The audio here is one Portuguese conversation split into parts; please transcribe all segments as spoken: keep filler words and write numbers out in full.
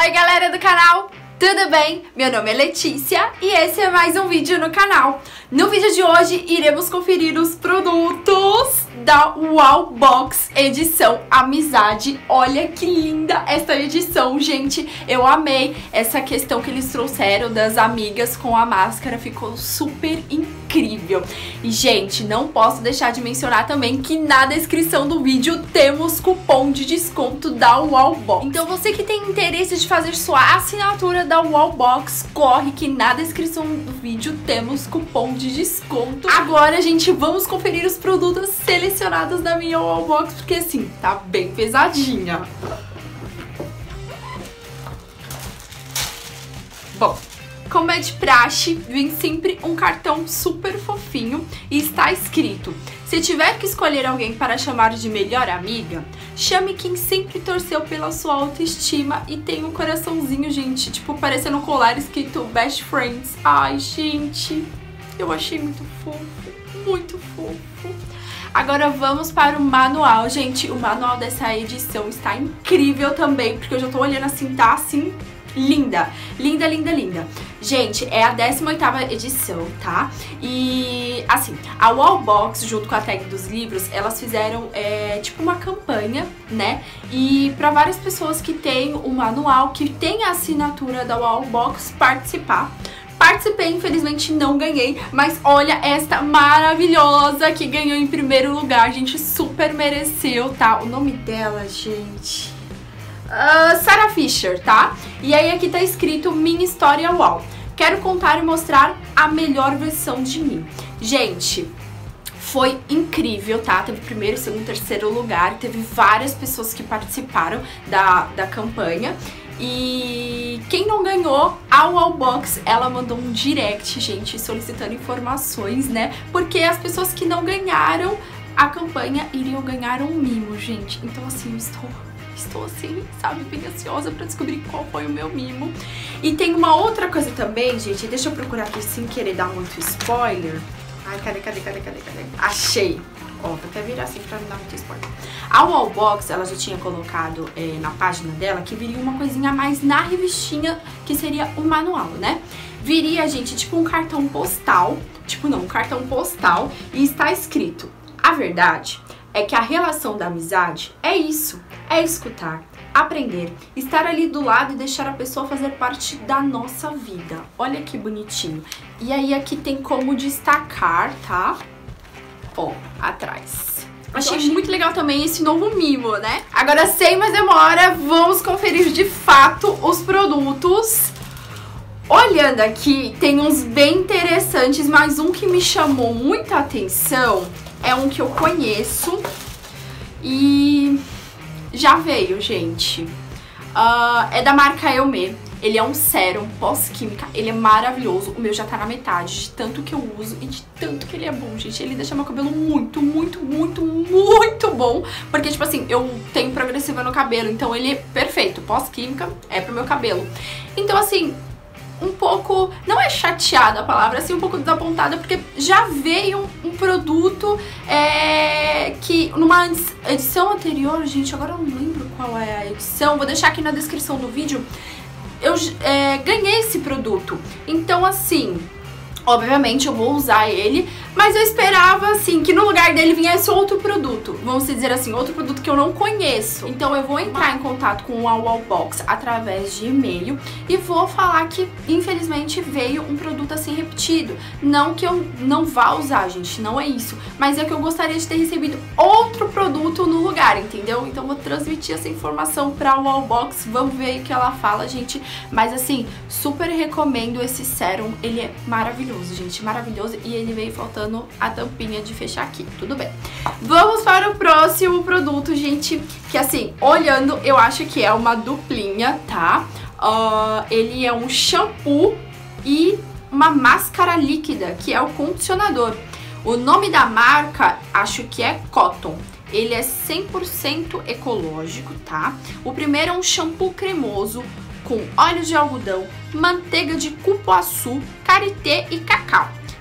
Oi galera do canal, tudo bem? Meu nome é Letícia e esse é mais um vídeo no canal. No vídeo de hoje iremos conferir os produtos da Wowbox edição Amizade. Olha que linda essa edição, gente. Eu amei essa questão que eles trouxeram das amigas com a máscara, ficou super incrível. E gente, não posso deixar de mencionar também que na descrição do vídeo temos cupom de desconto da Wowbox. Então você que tem interesse de fazer sua assinatura da Wowbox, corre que na descrição do vídeo temos cupom de desconto. Agora, gente, vamos conferir os produtos selecionados da minha Wowbox, porque assim, tá bem pesadinha. Bom, como é de praxe, vem sempre um cartão super fofinho e está escrito: se tiver que escolher alguém para chamar de melhor amiga, chame quem sempre torceu pela sua autoestima. E tem um coraçãozinho, gente, tipo parecendo um colar escrito Best Friends. Ai, gente, eu achei muito fofo, muito fofo. Agora vamos para o manual, gente. O manual dessa edição está incrível também, porque eu já tô olhando assim, tá assim, linda, linda, linda, linda. Gente, é a décima oitava edição, tá? E, assim, a Wowbox, junto com a Tag dos Livros, elas fizeram, é, tipo, uma campanha, né? E pra várias pessoas que têm o manual, que tem a assinatura da Wowbox, participar. Participei, infelizmente não ganhei, mas olha esta maravilhosa que ganhou em primeiro lugar, gente, super mereceu, tá? O nome dela, gente... Uh, Sarah Fisher, tá? E aí aqui tá escrito Minha História Wow. Quero contar e mostrar a melhor versão de mim. Gente, foi incrível, tá? Teve primeiro, segundo, terceiro lugar. Teve várias pessoas que participaram da, da campanha. E quem não ganhou, a Wowbox, ela mandou um direct, gente, solicitando informações, né? Porque as pessoas que não ganharam a campanha iriam ganhar um mimo, gente. Então assim, eu estou... Estou assim, sabe, bem ansiosa pra descobrir qual foi o meu mimo. E tem uma outra coisa também, gente. Deixa eu procurar aqui sem querer dar muito spoiler. Ai, cadê, cadê, cadê, cadê, cadê? Achei! Ó, vou até virar assim pra não dar muito spoiler. A Wowbox, ela já tinha colocado é, na página dela que viria uma coisinha a mais na revistinha, que seria o manual, né? Viria, gente, tipo um cartão postal. Tipo, não, um cartão postal. E está escrito: a verdade é que a relação da amizade é isso. É escutar, aprender, estar ali do lado e deixar a pessoa fazer parte da nossa vida. Olha que bonitinho. E aí aqui tem como destacar, tá? Ó, atrás. Achei, achei muito legal também esse novo mimo, né? Agora, sem mais demora, vamos conferir de fato os produtos. Olhando aqui, tem uns bem interessantes, mas um que me chamou muita atenção é um que eu conheço e... já veio, gente. Uh, é da marca Elme. Ele é um sérum pós-química. Ele é maravilhoso. O meu já tá na metade de tanto que eu uso e de tanto que ele é bom, gente. Ele deixa meu cabelo muito, muito, muito, muito bom. Porque, tipo assim, eu tenho progressiva no cabelo. Então ele é perfeito. Pós-química é pro meu cabelo. Então, assim... um pouco, não é chateada a palavra, assim, um pouco desapontada, porque já veio um, um produto é, que numa edição anterior, gente, agora eu não lembro qual é a edição, vou deixar aqui na descrição do vídeo, eu é, ganhei esse produto. Então, assim, obviamente eu vou usar ele, mas eu esperava, assim, que no lugar dele viesse outro produto. Vamos dizer assim, outro produto que eu não conheço. Então eu vou entrar em contato com a Wowbox através de e-mail e vou falar que, infelizmente, veio um produto assim repetido. Não que eu não vá usar, gente, não é isso. Mas é que eu gostaria de ter recebido outro produto no lugar, entendeu? Então eu vou transmitir essa informação pra Wowbox. Vamos ver o que ela fala, gente. Mas assim, super recomendo esse sérum. Ele é maravilhoso, gente, maravilhoso. E ele veio faltando a tampinha de fechar aqui, tudo bem. Vamos para o próximo produto, gente, que assim, olhando, eu acho que é uma duplinha, tá? Uh, ele é um shampoo e uma máscara líquida, que é o condicionador. O nome da marca, acho que é Cotton. Ele é cem por cento ecológico, tá? O primeiro é um shampoo cremoso com óleo de algodão, manteiga de cupuaçu, karité e cacau.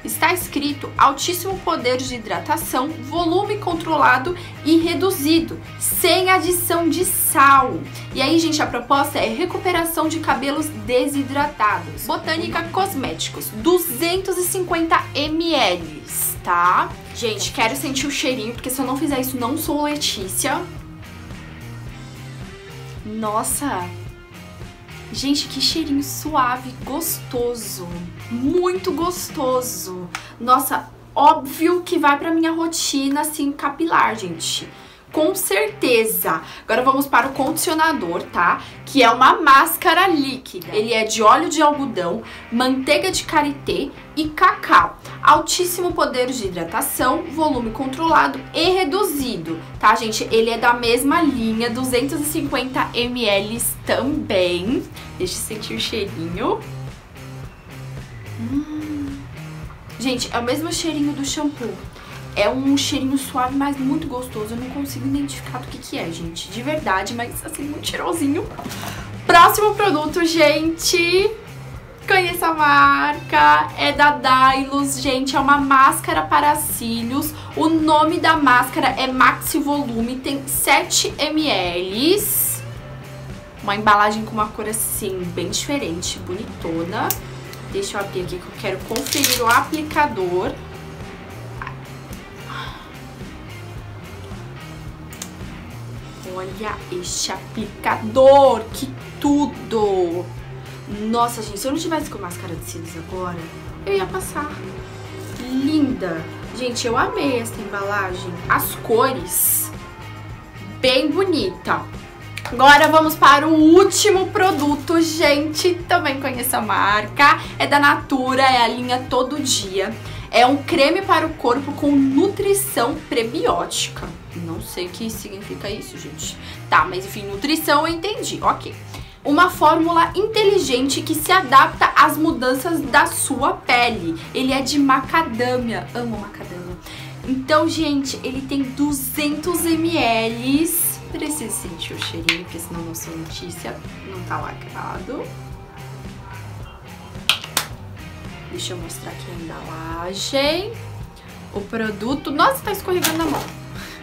está escrito altíssimo poder de hidratação, volume controlado e reduzido, sem adição de sal. E aí, gente, a proposta é recuperação de cabelos desidratados. Botânica Cosméticos, duzentos e cinquenta mililitros, tá? Gente, quero sentir o cheirinho, porque se eu não fizer isso, não sou Letícia. Nossa! Gente, que cheirinho suave, gostoso, muito gostoso. Nossa, óbvio que vai pra minha rotina, assim, capilar, gente. Com certeza. Agora vamos para o condicionador, tá? Que é uma máscara líquida. Ele é de óleo de algodão, manteiga de karité e cacau. Altíssimo poder de hidratação, volume controlado e reduzido, tá, gente? Ele é da mesma linha, duzentos e cinquenta mililitros também. Deixa eu sentir o cheirinho. Hum. Gente, é o mesmo cheirinho do shampoo. É um cheirinho suave, mas muito gostoso. Eu não consigo identificar do que que é, gente. De verdade, mas assim, muito cheirosinho. Próximo produto, gente. Conheça a marca. É da Dylos, gente. É uma máscara para cílios. O nome da máscara é Maxi Volume. Tem sete mililitros. Uma embalagem com uma cor assim, bem diferente, bonitona. Deixa eu abrir aqui que eu quero conferir o aplicador. Olha este aplicador, que tudo! Nossa, gente, se eu não tivesse com máscara de cílios agora, eu ia passar. Linda! Gente, eu amei essa embalagem. As cores, bem bonita. Agora vamos para o último produto, gente. Também conheço a marca. É da Natura, é a linha Todo Dia. É um creme para o corpo com nutrição prebiótica. Não sei o que significa isso, gente. Tá, mas enfim, nutrição eu entendi, ok. Uma fórmula inteligente que se adapta às mudanças da sua pele. Ele é de macadâmia. Amo macadâmia. Então, gente, ele tem duzentos mililitros. Preciso sentir o cheirinho, porque senão não sou notícia. Não tá lacrado. Deixa eu mostrar aqui a embalagem. O produto... Nossa, tá escorregando na mão.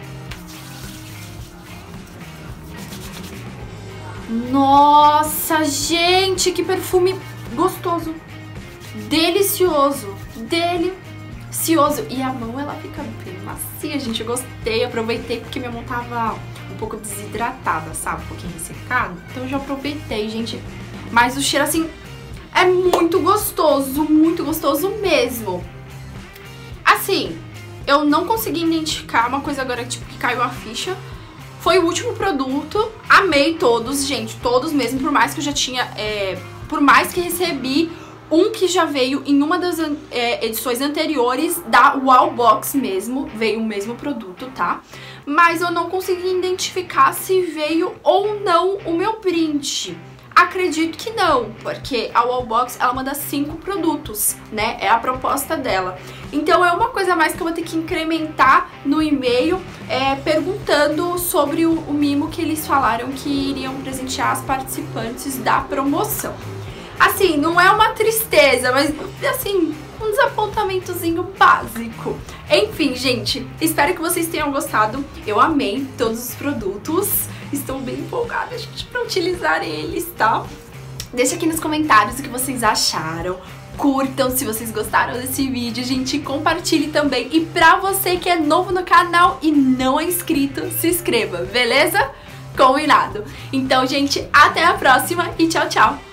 Nossa, gente, que perfume gostoso. Delicioso. Delicioso. E a mão, ela fica bem macia, gente. Eu gostei, aproveitei porque minha mão tava um pouco desidratada, sabe? Um pouquinho ressecada. Então eu já aproveitei, gente. Mas o cheiro, assim... é muito gostoso, muito gostoso mesmo. Assim, eu não consegui identificar uma coisa agora tipo, que caiu a ficha. Foi o último produto, amei todos, gente, todos mesmo, por mais que eu já tinha, é, por mais que recebi um que já veio em uma das é, edições anteriores da Wowbox mesmo, veio o mesmo produto, tá? Mas eu não consegui identificar se veio ou não o meu brinde. Acredito que não, porque a Wowbox ela manda cinco produtos, né? É a proposta dela. Então é uma coisa a mais que eu vou ter que incrementar no e-mail, é, perguntando sobre o, o mimo que eles falaram que iriam presentear as participantes da promoção. Assim, não é uma tristeza, mas assim, um desapontamentozinho básico. Enfim, gente, espero que vocês tenham gostado. Eu amei todos os produtos. Estou bem empolgada, gente, pra utilizar eles, tá? Deixa aqui nos comentários o que vocês acharam. Curtam se vocês gostaram desse vídeo, gente. Compartilhe também. E pra você que é novo no canal e não é inscrito, se inscreva, beleza? Combinado. Então, gente, até a próxima e tchau, tchau!